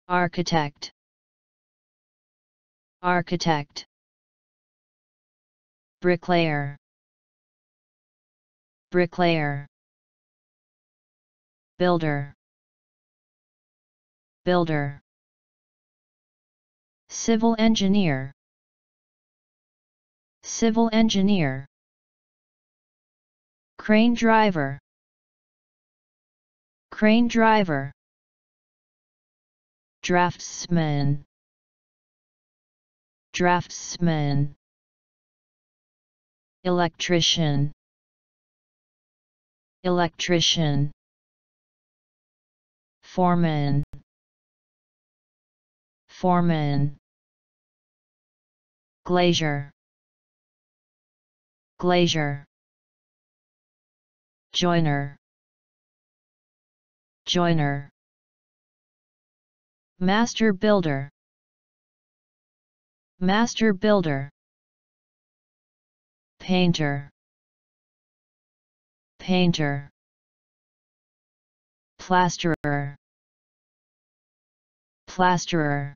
Architect. Architect. Bricklayer. Bricklayer. Builder. Builder. Civil engineer. Civil engineer. Crane driver. Crane driver. Draftsman. Draftsman. Electrician. Electrician. Foreman. Foreman. Glazier. Glazier. Joiner. Joiner. Master builder. Master builder. Painter. Painter. Plasterer. Plasterer.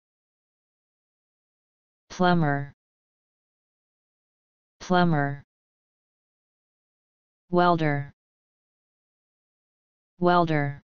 Plumber. Plumber. Welder. Welder.